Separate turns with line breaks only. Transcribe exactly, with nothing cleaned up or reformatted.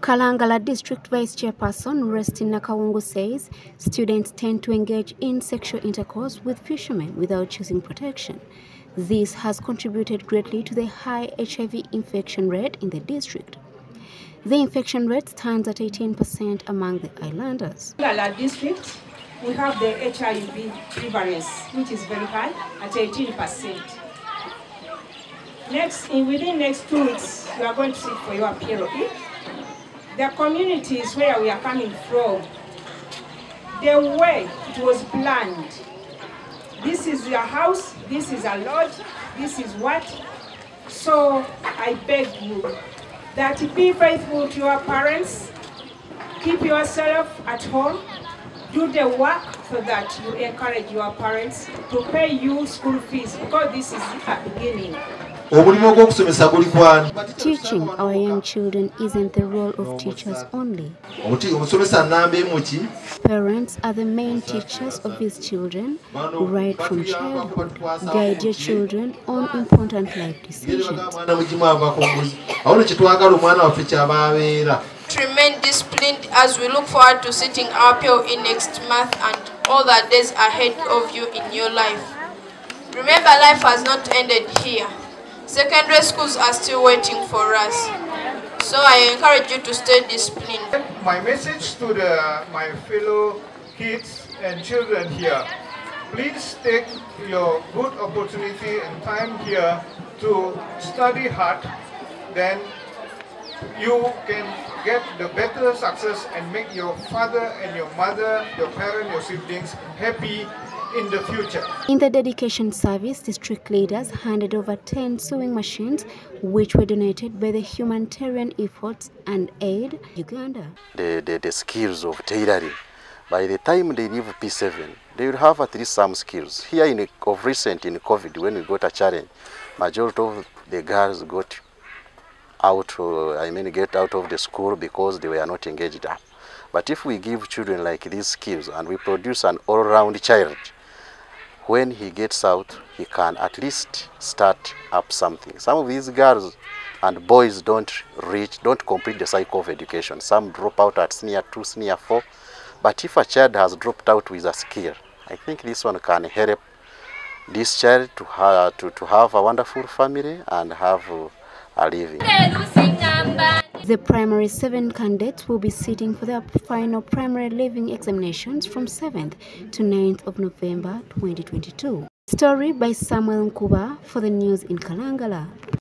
Kalangala District Vice Chairperson Restin Nakawungu says students tend to engage in sexual intercourse with fishermen without choosing protection. This has contributed greatly to the high H I V infection rate in the district. The infection rate stands at eighteen percent among the islanders.
In Kalangala District, we have the H I V prevalence, which is very high, at eighteen percent. Next, in within next two weeks, you are going to sit for your period. The communities where we are coming from, the way it was planned, this is your house, this is a lodge, this is what. So I beg you that be faithful to your parents, keep yourself at home, do the work so that you encourage your parents to pay you school fees, because this is the beginning.
Teaching our young children isn't the role of teachers only. Parents are the main teachers of these children, right from childhood. Guide your children on important life decisions.
To remain disciplined as we look forward to sitting our P O in next month and all the days ahead of you in your life. Remember, life has not ended here. Secondary schools are still waiting for us. So I encourage you to stay disciplined.
My message to the, my fellow kids and children here, please take your good opportunity and time here to study hard, then you can get the better success and make your father and your mother, your parents, your siblings happy in the future.
In the dedication service, district leaders handed over ten sewing machines which were donated by the Humanitarian Efforts and Aid Uganda.
The, the, the skills of tailoring, by the time they leave P seven, they will have at least some skills. Here in a, of recent in COVID, when we got a challenge, majority of the girls got out, uh, I mean get out of the school because they were not engaged up. But if we give children like these skills and we produce an all-round child, when he gets out, he can at least start up something. Some of these girls and boys don't reach, don't complete the cycle of education. Some drop out at senior two, senior four. But if a child has dropped out with a skill, I think this one can help this child to, ha to, to have a wonderful family and have uh, a living.
The primary seven candidates will be sitting for their final primary leaving examinations from seventh to ninth of November twenty twenty-two. Story by Samuel Nkuba for the news in Kalangala.